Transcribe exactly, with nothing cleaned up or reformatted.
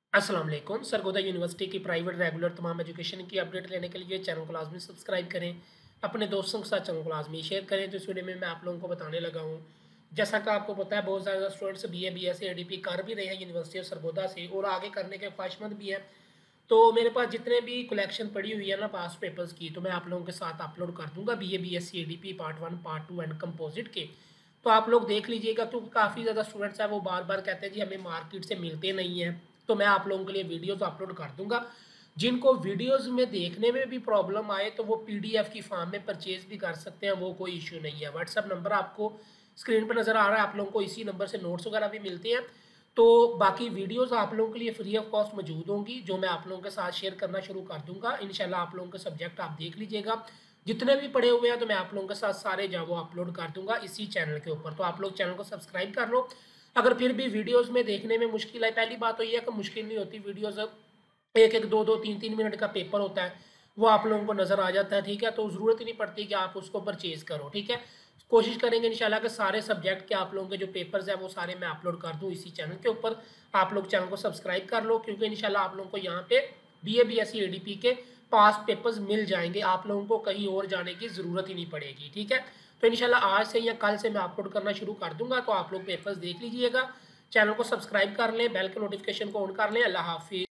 अस्सलाम वालेकुम। सरगोदा यूनिवर्सिटी की प्राइवेट रेगुलर तमाम एजुकेशन की अपडेट लेने के लिए चैनल को लाजमी सब्सक्राइब करें। अपने दोस्तों के साथ चैनल को लाजमी शेयर करें। तो इस वीडियो में मैं आप लोगों को बताने लगा हूँ, जैसा कि आपको पता है बहुत ज़्यादा students B A B S C A D P कर भी रहे हैं यूनिवर्सिटी ऑफ सरगोदा से और आगे करने के ख्वाहिशमंद भी है। तो मेरे पास जितने भी कलेक्शन पड़ी हुई है ना पास पेपर्स की, तो मैं आप लोगों के साथ अपलोड कर दूंगा B A B S C A D P part one part two and composite के। तो आप लोग देख लीजिएगा, क्योंकि काफ़ी ज़्यादा स्टूडेंट्स हैं वो बार बार कहते हैं जी हमें मार्केट से मिलते नहीं हैं। तो मैं आप लोगों के लिए वीडियोस अपलोड कर दूंगा। जिनको वीडियोस में देखने में भी प्रॉब्लम आए तो वो पीडीएफ की फॉर्म में परचेज भी कर सकते हैं, वो कोई इश्यू नहीं है। व्हाट्सअप नंबर आपको स्क्रीन पर नज़र आ रहा है, आप लोगों को इसी नंबर से नोट्स वगैरह भी मिलते हैं। तो बाकी वीडियोस आप लोगों के लिए फ्री ऑफ कॉस्ट मौजूद होंगी, जो मैं आप लोगों के साथ शेयर करना शुरू कर दूंगा। इंशाल्लाह आप लोगों के सब्जेक्ट आप देख लीजिएगा, जितने भी पड़े हुए हैं तो मैं आप लोगों के साथ सारे जो वो अपलोड कर दूंगा इसी चैनल के ऊपर। तो आप लोग चैनल को सब्सक्राइब कर लो। अगर फिर भी वीडियोस में देखने में मुश्किल है, पहली बात तो ये है कि मुश्किल नहीं होती वीडियोस, एक एक दो दो तीन तीन मिनट का पेपर होता है, वो आप लोगों को नज़र आ जाता है, ठीक है। तो ज़रूरत ही नहीं पड़ती कि आप उसको परचेज़ करो, ठीक है। कोशिश करेंगे इंशाल्लाह कि सारे सब्जेक्ट के आप लोगों के जो पेपर्स हैं वो सारे मैं अपलोड कर दूँ इसी चैनल के ऊपर। आप लोग चैनल को सब्सक्राइब कर लो, क्योंकि इंशाल्लाह आप लोगों को यहाँ पे B A B S C A D P के पास पेपर्स मिल जाएंगे, आप लोगों को कहीं और जाने की ज़रूरत ही नहीं पड़ेगी, ठीक है। तो इंशाल्लाह आज से या कल से मैं अपलोड करना शुरू कर दूंगा, तो आप लोग पेपर्स देख लीजिएगा। चैनल को सब्सक्राइब कर लें, बेल के नोटिफिकेशन को ऑन कर लें। अल्लाह हाफिज़।